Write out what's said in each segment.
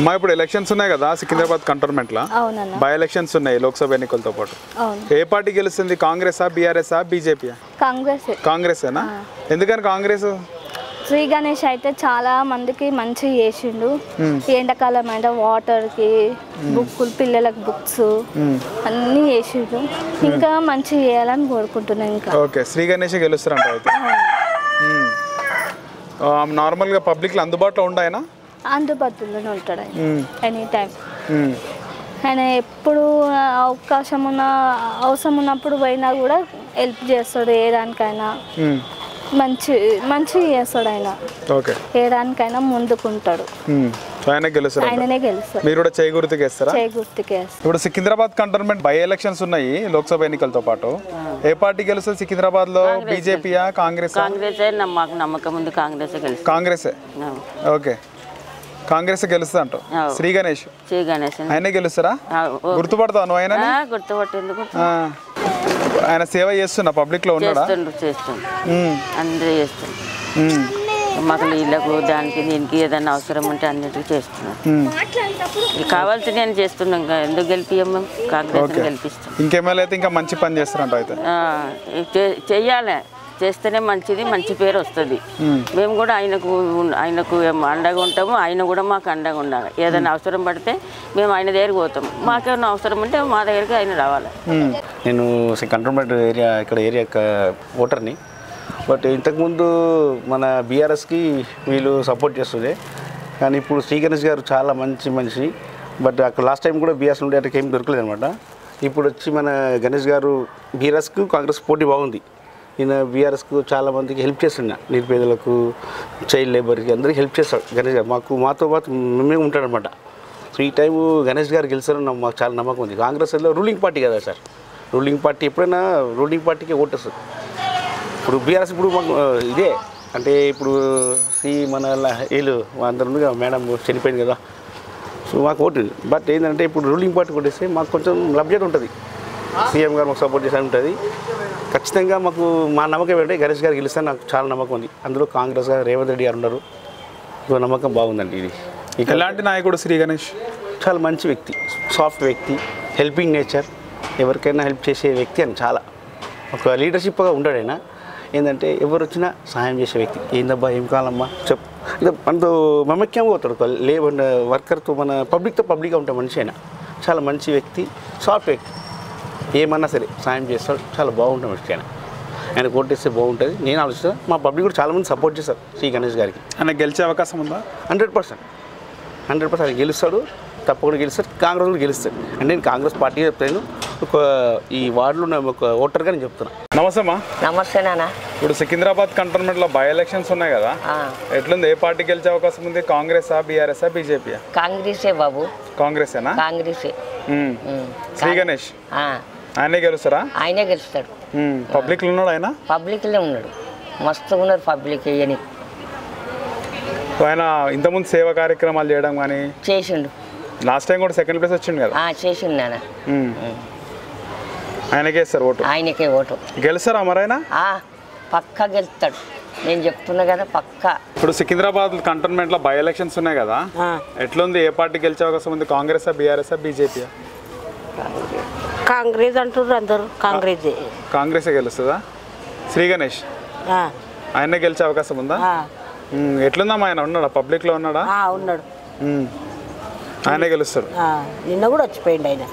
అమ్మా ఇప్పుడు ఎలక్షన్స్ ఉన్నాయి కదా సికింద్రాబాద్ కంటోన్మెంట్లో బై ఎలక్షన్స్ ఉన్నాయి లోక్సభ ఎన్నికలతో పాటు ఏ పార్టీ గెలుస్తుంది కాంగ్రెసా బీఆర్ఎస్ఆ బీజేపీయా కాంగ్రెసేనా ఎందుకని కాంగ్రెస్ శ్రీ గణేష్ అయితే చాలా మందికి మంచి చేసిండు ఎండాకాలం అంటే వాటర్కి బుక్కులు పిల్లలకు బుక్స్ అన్నీ చేసిండు ఇంకా మంచి చేయాలని కోరుకుంటున్నాను ఇంకా ఓకే శ్రీ గణేష్ గెలుస్తారంట అయితే నార్మల్గా పబ్లిక్లో అందుబాటులో ఉండాయనా అందుబాటులోనే ఉంటాడు ఎనీ టైం ఆయన ఎప్పుడు అవకాశం ఉన్న అవసరం ఉన్నప్పుడు పోయినా కూడా హెల్ప్ చేస్తాడు ఏ దానికైనా మంచి మంచి చేస్తాడు ఆయన ఏ దానికైనా ముందుకుంటాడు ఆయననే గెలుస్తారు మీరు కూడా చేకూర్తికి వేస్తారా ఇప్పుడు సికింద్రాబాద్ కంటోన్మెంట్ బై ఎలక్షన్స్ ఉన్నాయి లోక్సభ ఎన్నికలతో పాటు ఏ పార్టీ గెలుస్తుంది సికింద్రాబాద్ లో బీజేపీయా కాంగ్రెస్ కాంగ్రెసే ఓకే కాంగ్రెస్ గెలుస్తా అంటావు శ్రీ గణేష్ ఆయనే గెలుస్తారా గుర్తుపడతావు నువ్వు ఆయన ఆయన సేవ చేస్తున్నా పబ్లిక్ లో ఉన్నాడా అందరూ చేస్తున్నారు మాకు నీళ్ళకు దానికి దీనికి ఏదైనా అవసరం ఉంటే అన్నిటికీ చేస్తున్నాం కావాల్సి నేను చేస్తున్నాం ఎందుకు గెలిపియం మేము కాంగ్రెస్ గెలిపిస్తాం ఇంకెమ్మెల్యే అయితే ఇంకా మంచి పని చేస్తారంట అయితే చెయ్యాలి చేస్తేనే మంచిది మంచి పేరు వస్తుంది మేము కూడా ఆయనకు అండగా ఉంటాము ఆయన కూడా మాకు అండగా ఉండాలి ఏదైనా అవసరం పడితే మేము ఆయన దగ్గరికి పోతాం మాకేమైనా అవసరం ఉంటే మా దగ్గరికి ఆయన రావాలి నేను కంటోన్మెంట్ ఏరియా ఇక్కడ ఏరియా ఓటర్ని బట్ ఇంతకుముందు మన బీఆర్ఎస్కి వీళ్ళు సపోర్ట్ చేస్తుండే కానీ ఇప్పుడు శ్రీ గణేష్ గారు చాలా మంచి మనిషి బట్ అక్కడ లాస్ట్ టైం కూడా బీఆర్ఎస్ ఉండే అక్కడికి ఏం దొరకలేదు అనమాట ఇప్పుడు వచ్చి మన గణేష్ గారు బీఆర్ఎస్కు కాంగ్రెస్ పోటీ బాగుంది ఈయన బీఆర్ఎస్కు చాలామందికి హెల్ప్ చేస్తున్నా నిరుపేదలకు చైల్డ్ లేబర్కి అందరికీ హెల్ప్ చేస్తాడు గణేష్ గారు మాతో పాటు మేమే ఉంటాడనమాట సో ఈ టైం గణేష్ గారు గెలిచారని మాకు చాలా నమ్మకం ఉంది కాంగ్రెస్లో రూలింగ్ పార్టీ కదా సార్ రూలింగ్ పార్టీ ఎప్పుడైనా రూలింగ్ పార్టీకి ఓటేస్తుంది ఇప్పుడు బీఆర్ఎస్ ఇప్పుడు మాకు ఇదే అంటే ఇప్పుడు మన వీళ్ళు అందరూ మేడం చనిపోయింది కదా సో మాకు ఓటు బట్ ఏంటంటే ఇప్పుడు రూలింగ్ పార్టీ కొట్టేస్తే మాకు కొంచెం లబ్జెట్ ఉంటుంది సీఎం గారు మాకు సపోర్ట్ చేసే ఉంటుంది ఖచ్చితంగా మాకు మా నమ్మకం ఏంటంటే గణేష్ గారు గెలుస్తాను నాకు చాలా నమ్మకం ఉంది అందులో కాంగ్రెస్ గారు రేవంత్ రెడ్డి గారు ఉన్నారు సో నమ్మకం బాగుందండి ఇది ఎలాంటి నాయకుడు శ్రీ గణేష్ చాలా మంచి వ్యక్తి సాఫ్ట్ వ్యక్తి హెల్పింగ్ నేచర్ ఎవరికైనా హెల్ప్ చేసే వ్యక్తి అని చాలా ఒక లీడర్షిప్గా ఉంటాడైనా ఏంటంటే ఎవరు వచ్చినా సహాయం చేసే వ్యక్తి ఏందబ్బా ఏం కావాలమ్మా ఇది మనతో మమక్యంగా పోతాడు లేబర్ వర్కర్తో మన పబ్లిక్గా ఉంటాం మనిషి అయినా చాలా మంచి వ్యక్తి సాఫ్ట్ వ్యక్తి ఏమన్నా సరే సాయం చేస్తాడు చాలా బాగుంటాం వ్యక్తి ఆయన కోటేస్తే బాగుంటుంది నేను ఆలోచిస్తాను మా పబ్లిక్ కూడా చాలామంది సపోర్ట్ చేస్తారు శ్రీ గణేష్ గారికి ఆయన గెలిచే అవకాశం ఉందా 100% ఆయన గెలుస్తాడు తప్పకుండా గెలుస్తాడు కాంగ్రెస్ కూడా గెలుస్తాడు అంటే నేను కాంగ్రెస్ పార్టీ చెప్తాను ఒక ఈ వార్డులో ఒక ఓటర్గా నేను చెప్తున్నాను నమస్తే నాన్న ఇప్పుడు సికింద్రాబాద్ కంటోన్మెంట్లో బై ఎలక్షన్స్ ఉన్నాయి కదా ఎట్లుంది ఏ పార్టీ గెలిచే అవకాశం ఉంది కాంగ్రెసా బీఆర్ఎస్ఆ బీజేపీయా కాంగ్రెసే బాబు కాంగ్రెసేనా కాంగ్రెసే శ్రీ గణేష్ ఆయనే గెలుస్తారా ఆయనే గెలుస్తాడు పబ్లిక్లో ఉన్నాడు ఆయన పబ్లిక్లో ఉన్నాడు మస్తుగా ఉన్నారు పబ్లిక్ అని ఆయన ఇంతకుముందు సేవా కార్యక్రమాలు చేయడం కానీ చేసిండు లాస్ట్ టైం కూడా సెకండ్ ప్లేస్ వచ్చిండు కదా చేసిండు నాన్న ఆయనకే ఇస్తారు ఓటు ఆయనకే ఓటు గెలుస్తారా మరైనా పక్కా గెలుస్తాడు నేను చెప్తున్నా కదా పక్కా ఇప్పుడు సికింద్రాబాద్ కంటోన్మెంట్లో బై ఎలక్షన్స్ ఉన్నాయి కదా ఎట్లుంది ఏ పార్టీ గెలిచే అవకాశం ఉంది కాంగ్రెసా బీఆర్ఎస్ఆ బీజేపీయా కాంగ్రెస్ అంటారు అందరు కాంగ్రెసే గెలుస్తుందా శ్రీ గణేష్ ఆయనే గెలిచే అవకాశం ఉందా ఎట్లుందమ్మా ఆయన ఉన్నాడా పబ్లిక్లో ఉన్నాడా ఉన్నాడు ఆయనే గెలుస్తాడు నిన్న కూడా వచ్చిపోయింది ఆయన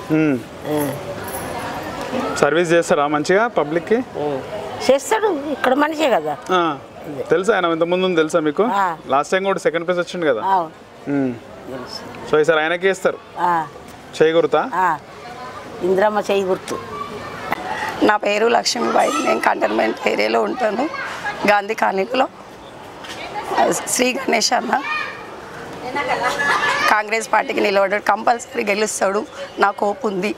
సర్వీస్ చేస్తాడా మంచిగా పబ్లిక్కి చేస్తాడు ఇక్కడ మనిషే కదా తెలుసా ఆయన ఇంత ముందు తెలుసా మీకు లాస్ట్ టైం కూడా సెకండ్ ప్లేస్ వచ్చిండు కదా సో ఈసారి ఆయనకే ఇస్తారు చేయగురుతా ఇంద్రమ్మ చేయి గుర్తు నా పేరు లక్ష్మీబాయి నేను కంటోన్మెంట్ ఏరియాలో ఉంటాను గాంధీ కాలనీలో శ్రీ గణేష్ అన్న కాంగ్రెస్ పార్టీకి నిలబడ్డాడు కంపల్సరీ గెలుస్తాడు నాకు హోప్ ఉంది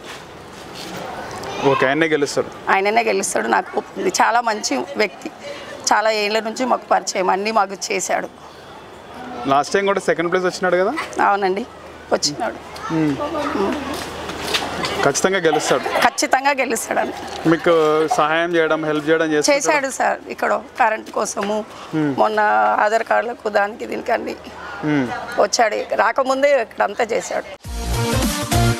ఆయననే గెలుస్తాడు నాకు హోప్ ఉంది చాలా మంచి వ్యక్తి చాలా ఏళ్ళ నుంచి మాకు పరిచయం అన్నీ మాకు చేశాడు లాస్ట్ టైం కూడా సెకండ్ ప్లేస్ వచ్చినాడు కదా అవునండి వచ్చినాడు ఖచ్చితంగా గెలుస్తాడు. ఖచ్చితంగా గెలుస్తాడని. మీకు సహాయం చేయడం, హెల్ప్ చేయడం చేశాడు సార్. ఇక్కడ కరెంట్ కోసము మొన్న ఆధార్ కార్డులకు దానికి దీనికి అన్ని వచ్చాడు. రాకముందే ఇక్కడ అంతా చేశాడు.